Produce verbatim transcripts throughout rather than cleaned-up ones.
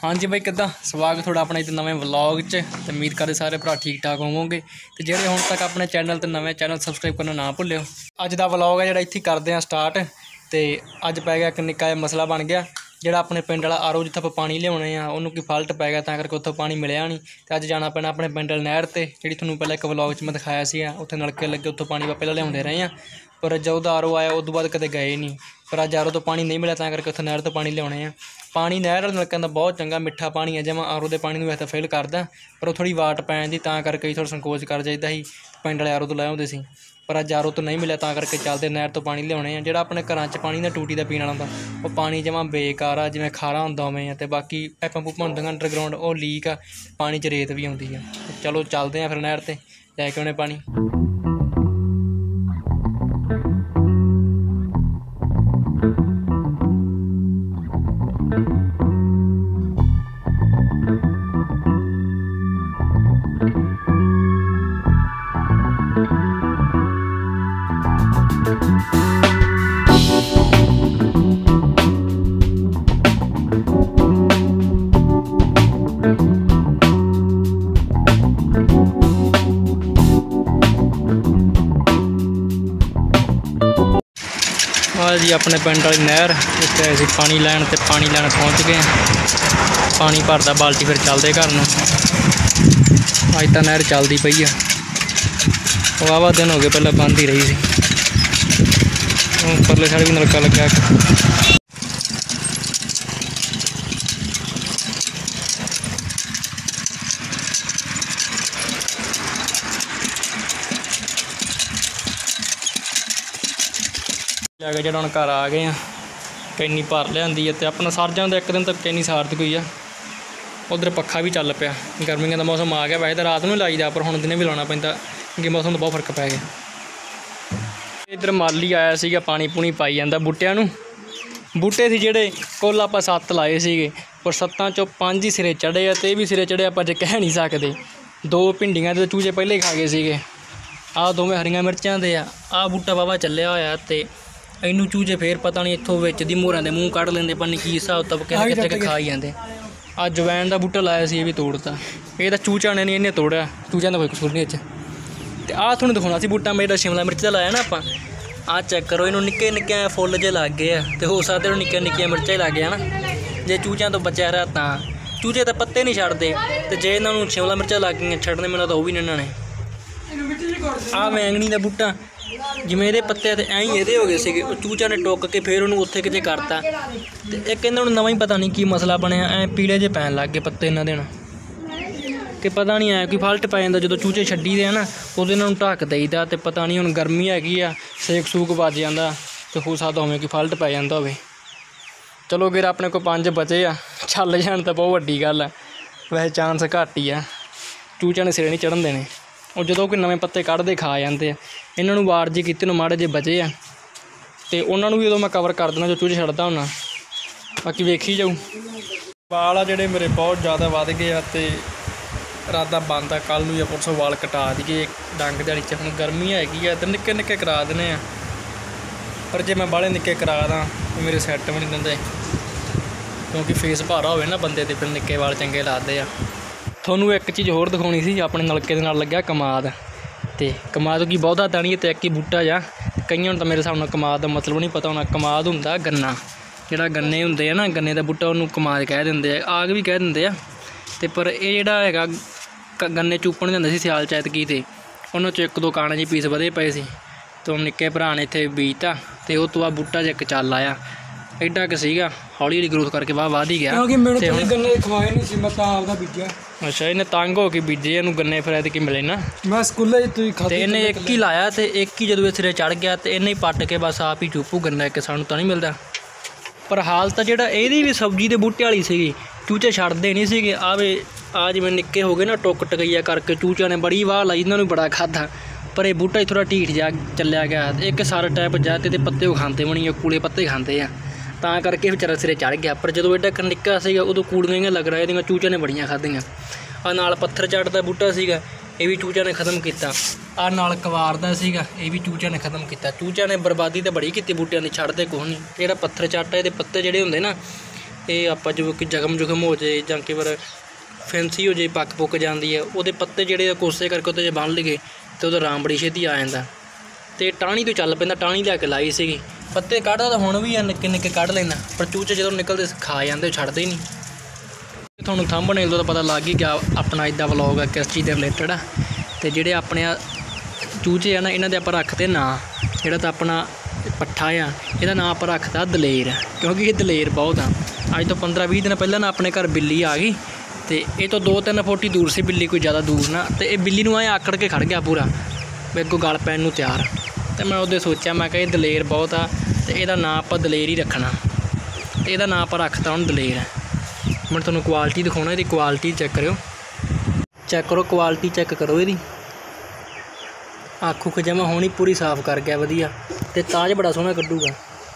हाँ जी भाई किदा स्वागत थोड़ा अपने एक नवे व्लॉग च ते उम्मीद करते सारे भरा ठीक ठाक होवोगे ते जेहड़े हुण तक अपने चैनल ते नवे चैनल सबसक्राइब करना ना भुल्लिओ। अज दा व्लॉग है जिहड़ा इत्थे करदे आ स्टार्ट ते अज पै गया एक निक्का जिहा मसला बन गया जिहड़ा अपने पिंड वाला आरो जित्थे आपां पानी लिआउणे आ उहनूं कोई फाल्ट पै गया तां करके उत्थों पानी मिलिया नहीं ते अज जाना पैना अपने पिंड वाली नहर ते जिहड़ी तुहानूं पहले एक व्लॉग च मैं दिखाया सीगा उत्थे नलके लगे उत्थों पानी पहले लिआउंदे रहे आ पर जदों दा आरो आया उदों बाद कदे गए नहीं पर अज आरो तो पानी नहीं मिलिया तां करके उत्थे नहर तो पानी लिआउणे आ। पानी नहर वाले नलकिਆਂ ਦਾ बहुत चंगा मिठा पानी है जमा आरो के पानी में वैसे फेल करदा पर वो थोड़ी वाट पै जाती तां करके थोड़ा संकोच कर जाइदा ही पिंड वाले आरो तो लै आउंदे सी पर अज आरो तो नहीं मिलिया तां करके चलते नहर तो पानी लिआउणे आ। जिहड़ा अपने घरां च पानी ना टूटी का पीण वाला हुंदा वो पानी जमा बेकार आ जिवें खारा हुंदा उवें आ ते बाकी पैपां पूपां हुंदियां अंडरग्राउंड वो लीक आ पानी च रेत भी आउंदी आ। चलो चलते हैं फिर नहर ते लैके आउने पानी। जी अपने पिंड वाली नहर इतने असीं पानी लैन ते पानी लैन पहुँच गए पानी भरदा बाल्टी फिर चलते घर नूं। अज तो नहर चलती पई है वाहवा दिन हो गए पहले बंद ही रही सी परले साइड भी नलका लग्या जाके जो हम घर आ गए हैं कैनी भर लियांदी है तो अपना सर जाता एक दिन तो कैनी सारत कोई है। उधर पक्खा भी चल पिया गर्मियों का मौसम आ गया वैसे तो रात में लाईदा पर हुण दिनें भी लाना पैंदा क्योंकि मौसम तो बहुत फर्क पै गया। इधर माली आया सीगा पानी पूनी पाई जांदा बूटियां नूं बूटे सी जिहड़े कुल आपां सत्त लाए सीगे पर सत्तां चों पंज ही सिरे चढ़े आ ते भी सिरे चढ़े आपां जे कह नहीं सकदे। दो भिंडियां दे चूजे पहले ही खा गए सीगे आ दोवें हरियां मिर्चां दे आ बूटा वाहवा चलिया होया ते इनू चूजे फिर पता नहीं इत्थों विच दी मोहरां दे मूँह कढ़ लेंदे पता नहीं की हिसाब तब कित्थे कित्थे खा ही जांदे। आ जवैन का बूटा लाया सी भी तोड़ता ये चूचा ने नहीं इन्हें तोड़िया चूचा का कोई कसूर नहीं इत्थे। ते आ तुहानूं दिखाउणा सी बूटा मैं शिमला मिर्च दा लाया ना आपां आ चैक करो इनू निक्के निक्के फुੱਲ जे लग गए आ ते हो सकदा निक्कियां निक्कियां मिर्चां ही लग गया ना जे चूचियां तो बचया रहा तां चूचे तो पत्ते नहीं छड्डदे ते जे इन्हां नूं शिमला मिर्चां लग गईयां छड्डने मैनूं तां ओह भी नहीं इन्हां ने। आ वैंगणी का बूटा जिवें इहदे पत्ते ते ऐं ही इहदे हो गए सीगे चूचा ने टुक के फिर उन्होंने उत्थे किते करता ते इक इन्हां नूं नवां ही पता नहीं की मसला बनया ऐ पीले जे पैन लग गए पत्ते इन्हां दे ना कि पता नहीं है कोई फाल्ट पै जांदा जदों चूचे छड्डी दे ना उदों इन्हां नूं ढक देईदा ते पता नहीं हुण गर्मी हैगी आ सेक सूक बज जांदा ते हो सकदा होवे कोई फाल्ट पै जांदा होवे। चलो अगर अपने कोल पंज बचे आ चल जाण तां बहुत वड्डी गल है वैसे चांस घट ही आ चूचा ने सिरे नहीं चढ़न देने और जो कोई नवे पत्ते कढ़ते खा जाते इन्हों वार जी की माड़े जे बचे आ तो उन्होंने भी उदों मैं कवर कर देना जो चूचे छड्डदा हुन्ना बाकी वेखी जाऊँ। वाल आ जिहड़े मेरे बहुत ज़्यादा वध गए तो इरादा बनता कल नूं या परसों वाल कटा दईए डंग दिहाड़ी च हुण गर्मी हैगी आ तो निक्के निक्के करा देने आ पर जे मैं बाहले निक्के करा दा तो मेरे सैट भी नहीं दिंदे क्योंकि फेस भारा होवे ना बंदे ते फिर निक्के वाल चंगे लगदे आ। थोनू एक चीज़ होर दिखाउणी सी अपने नलके दे नाल लग्या कमाद ते कमाद की बहुता तानी ते एक ही बूटा जा कईयां नूं तां मेरे हिसाब नाल कमाद दा मतलब नहीं पता होना। कमाद हुंदा गन्ना जिहड़ा गन्ने हुंदे आ ना गन्ने दा बूटा उहनूं कमाद कह दिंदे आ आग भी कह दिंदे आ ते पर इह जिहड़ा हैगा गन्ने चूपण जांदे सी सियाल च ऐतकी ते उन्हां चों एक दो काणे जी पीस वधे पए सी तो निक्के भरा ने इत्थे बीजता ते उस तो बाद बूटा ज इक चल आया एडा क सीगा हौली हौली ग्रोथ करके वाह वध ही गया क्योंकि मैनूं तुसीं गन्ने खवाए नहीं सी मैं तां आपदा बीजिया। अच्छा इन्हें तंग हो के बीजे इनू गन्ने फिर ऐतकी मिले ना मैं स्कूले ते इन्हें एक ही लाया तो एक ही जदों सिरे चढ़ गया तो इन्हें ही पट के बस आप ही चुप्पू गन्ना एक सानूं तां नहीं मिलता। पर हाल तो जिहड़ा इहदी भी सब्जी दे बूटे वाली सीगी चूचे छड्डदे नहीं सीगे आवे आ जिवें निक्के हो गए ना टुक टकईया करके चूचिਆਂ ने बड़ी वाह लाई इन्हां नूं बड़ा खाधा पर यह बूटा ही थोड़ा ढीठ जा चलिया गया एक सार टाइप जा ते पत्ते वो खाते बनी कूले पत्ते खाते हैं तां करके बेचारा सिरे चढ़ गया। पर जो एडा निक्का सीगा उदों कूड़ियां इयां लग रहा है चूचिਆਂ ने बड़ियां खाधियां आ नाल पत्थर चढ़दा बूटा सीगा ये भी चूचिਆਂ ने खत्म किया आ नाल कवार दा सीगा ये भी चूचिਆਂ ने खत्म किया। चूचिਆਂ ने बर्बादी तो बड़ी की बूटियां की छड्डदे कुछ नहीं जिहड़ा पत्थर चट इहदे पत्ते जिहड़े हुंदे ना ये आप जो कि जख्म जुखम हो जाए ਜਾਂ कई बार फैंसी हो जाए पक पुक जाती है वो पत्ते ਜਿਹੜੇ कोसे करके उत्ते बन लगे तो वह आराम बड़ी छेती आ जाता। तो टाणी तो चल पैंदा टाणी लिया के लाई सी पत्ते कढ़दा तो हुण भी आ निक्के निक्के कढ़ लेना पर चूचे जो निकलते खा जाते छड्डदे नहीं। तुहानूं थंबनेल तो पता लग ही गया अपना इदा व्लॉग है किस चीज़ के रिलेटेड आ। तो जेडे अपने चूचे है ना इन्हां दे आपां रखते ना जिहड़ा तो अपना पट्ठा आ इहदा नाम आपां रखता दलेर क्योंकि ये दलेर बहुत आ। अज तो पंद्रह बीस दिन पहले ना अपने घर बिल्ली आ गई तो ये तो दो तीन फुट ही दूर से बिल्ली कोई ज़्यादा दूर ना तो ये बिल्ली नूं ऐ आकड़ के खड़ गया पूरा भी अगों गल पैन नूं तैयार। तो मैं उदे सोचा मैं कहा दलेर बहुत आ तो यदा नाम आपां दलेर ही रखना तो यदा नाम आपां रखता हुण दलेर। मैं तुहानूं क्वालिटी दिखाउणा इहदी क्वालिटी चैक करियो चैक करो क्वालिटी चैक करो इहदी अख उख जमा होनी पूरी साफ कर गया वधिया ते ताज बड़ा सोहना कड्डूगा।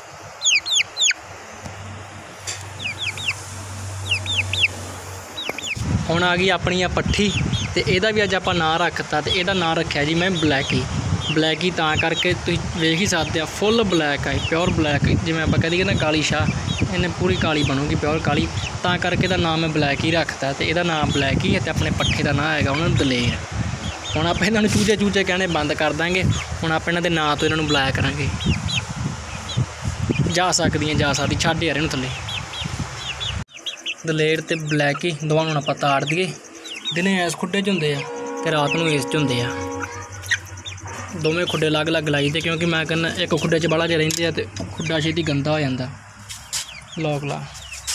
हुण आ गई अपनी आ पट्ठी तो यदा भी अज आपां नाम रखता तो यदा नाम रखा जी मैं ब्लैकी ब्लैकी तां करके तुसीं वेख ही सकते हो फुल ब्लैक है प्योर ब्लैक जिवें आपां कह दईए ना काली शाह इन्हें पूरी काली बनूगी प्योर काली तां करके इहदा नाम मैं ब्लैक ही रखता तो यदा नाम ब्लैक ही है तो अपने पट्ठे का नाम हैगा उन्होंने दलेर। हुण आपां इन्हां नूं चूचे चूचे कहने बंद कर देंगे हुण आपां इन्हां दे नां तो इन्हां नूं बुलाया करांगे जा सकदियां जा सकदी छड्ड यार इहनूं थल्ले। दलेर ते ब्लैक ही दोवां नूं आपां ताड़ दईए दिने इस खुड्डे च हुंदे आ ते रात नूं इस च हुंदे आ दोवें खुड्डे अलग अलग लाई दे क्योंकि मैं कहना एक खुड्डे च बड़ा च रहिंदे आ ते खुड्डा छेती गंदा हो जांदा लॉक ला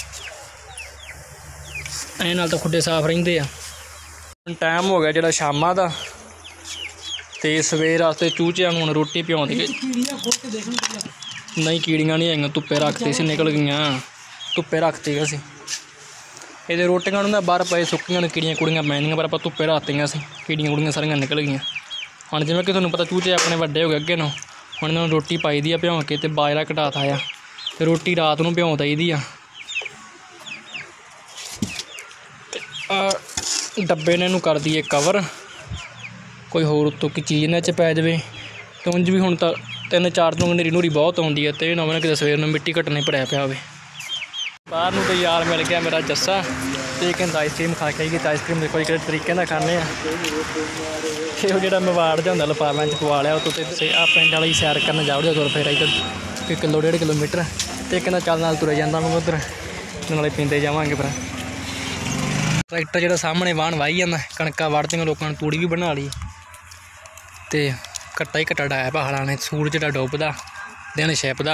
ऐ नाल तां खुड्डे साफ रहिंदे आ। टाइम हो गया जो शामां दा ते सवेर वास्ते चूचियां नूं रोटी पिआउण दी नहीं कीड़ियां नहीं आईयां धुप्पे रखती सी निकल गईयां धुप्पे रखती सी ये रोटियां ना बाहर पे सुक्कियां कीड़ियां कुड़ियां पैंदियां पर आपां धुप्पे रखतियां सी कीड़ियां कुड़ियां सारियां निकल गईयां। हुण जिवें कि तुहानूं पता चूचे अपने वड्डे हो गए अगे नूं हुण इन्हां नूं रोटी पाई दी आ भिउं के ते बाजरा घटाता आ ते रोटी रात नूं भिउं दई दी आ। डब्बे ने इहनूं कर दईए कवर कोई होर उत्तों की चीज़ इन्हां च पै जावे तो उंज भी हुण तां तीन चार दिन हनेरी नूरी बहुत आउंदी है तो ये ना होवे कि सवेर नूं मिट्टी घटने भरिया पिया होवे। बाहर नूं तो यार मिल गया मेरा जस्सा तो कहता आइसक्रीम खा के आई आइसक्रीम देखो किस तरीके नाल खाने ये जो मवाड़ जिहा हुंदा लिफाफे च पवा लिया उत्ते आ पिंड वाली सैर करन जाओ तुर फिर इधर किलो डेढ़ किलोमीटर तो कहना चल नाल तुरे जांदा मैं उधर नाले पींदे जावांगे फिर। ट्रैक्टर जो सामने वाहन वाही जाता कणकां वढ़दियां लोगों ने तूड़ी भी बना ली तो कट्टा ही कट्टा डाया पहाड़ा ने सूरज जो डुबदा दिन छिपदा।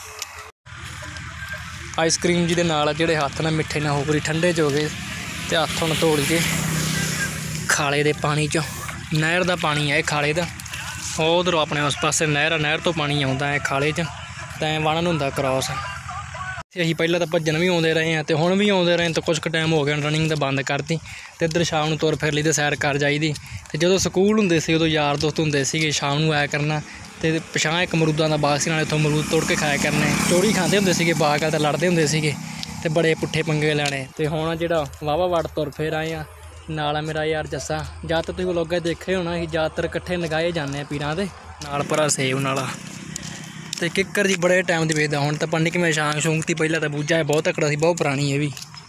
आइसक्रीम जी दे नाल जेहड़े हत्थ ना मिठे ना हो पूरी ठंडे च हो गए तो हत्थ हुण धोड़ के खाले दे पानी चो नहर का पानी है खाले का उधरों अपने उस पासे नहर नहर तो पानी आउंदा है खाले च तो वाहन हुंदा क्रॉस। असीं पहले तो भजन भी आउंदे रहे हैं तो हुण भी आउंदे रहे तो कुछ क टाइम हो गया रनिंग तो बंद करती तो इधर शाम नूं तुर फिर ली तो सैर कर जाईदी। तो जो स्कूल हुंदे सी उदों यार दोस्त हुंदे सीगे शाम नूं आया करना तो पिछां एक अमरूदां दा बाग सी नाले इत्थों अमरूद तोड़ के खाया करने चोरी खांदे हुंदे सीगे बाग ते लड़दे हुंदे सीगे ते बड़े पुट्ठे पंगे लैणे। तो हुण जिहड़ा वाहवा वड़ तुर फिर आए आ नाल मेरा यार जस्सा ज़्यादातर तुसीं व्लॉगां देखे होना असीं ज़्यादातर इकट्ठे नगाए जाने पीरां दे नाल भरा सेब नाला तो किक्कर जी बड़े टाइम की वेचदा हुण तां पता नहीं किवें शांग शूंग ती पहलां तां बूझा है बहुत तकड़ा सी बहुत पुरानी है भी।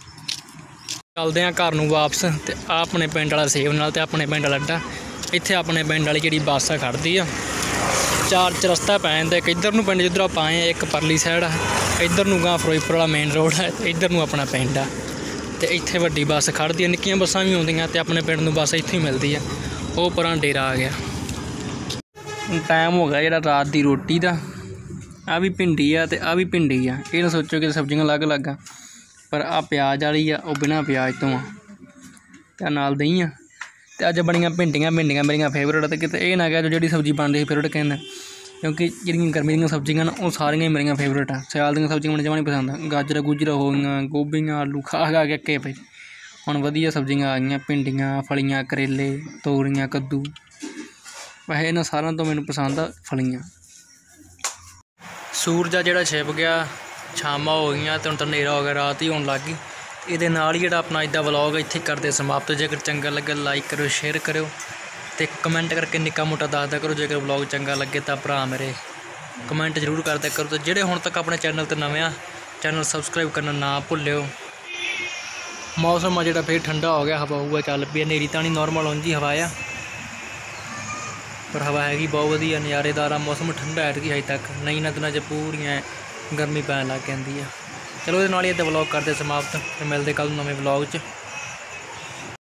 चलदे आ घर नूं वापस तो आ अपने पिंड वाला सेब नाल ते अपने पिंड वाला अड्डा इत्थे अपने पिंड वाली जिहड़ी बस आ खड़दी आ चार चरस्ता पै जांदा एक इधर नूं पिंड जिद्धरों ਆਪਾਂ आए एक परली साइड आ इधर नूं गां फिरोजपुर वाला मेन रोड है तो इधर नूं अपना पिंड आ तो इत्थे वड्डी बस खड़दी आ निक्कियां बसां भी आउंदियां ते अपने पिंड नूं बस इत्थों ही मिलदी आ वो परां डेरा आ गया। टाइम हो गया जिहड़ा रात दी रोटी दा आ भी भिंडी आ ते आ भी भिंडी आ ये ना सोचो कि सब्जियां अलग अलग आ पर आ प्याज वाली आ वो बिना प्याज तो आ ते नाल दही आ ते अज बड़ियां भिंडियां भिंडियां मेरियां फेवरेट ते किते ये ना कह जो जिहड़ी सब्जी बनदी फेवरेट कहना क्योंकि जिहड़ियां गर्मी दियां सब्जियां न वो सारियां मेरियां फेवरेट आ। सियाल दियां सब्जियां मैनूं जमां नहीं पसंद गाजर गुजर हो गईयां गोभियां आलू खा खा के अक्के पे हुण वधिया सब्जियां आ गईयां भिंडियां फलियां करेले तोरियां कद्दू वैसे इन्हां सारियां तो मैनूं पसंद आ फलियां। सूरज आ जिहड़ा छिप गया शामां हो गईयां ते हुण तां हनेरा हो गया रात ही होण लग गई। इहदे नाल ही जिहड़ा अपना इदा व्लॉग इत्थे करदे समाप्त। जेकर चंगा लगे लाइक करो शेयर करो तो कमेंट करके निक्का मोटा दसदा करो जेकर व्लॉग चंगा लगे तो भरा मेरे कमेंट जरूर करदे करो। तो जिहड़े हुण तक अपने चैनल ते नवे आ चैनल सबसक्राइब करना ना भुल्लिओ। मौसम आ जो फिर ठंडा हो गया, हवा हुआ चल पी, हनेरी तो नहीं नॉर्मल उंज ही हवा आ, पर हवा हैगी बहुत वधिया नज़ारेदार। मौसम ठंडा है कि अजे तक नहीं ना दिनों च पूरियां गर्मी पैन लग जाती है। चलो ये नाल ही व्लॉग करते समाप्त, फिर मिलते कल नवे व्लॉग च।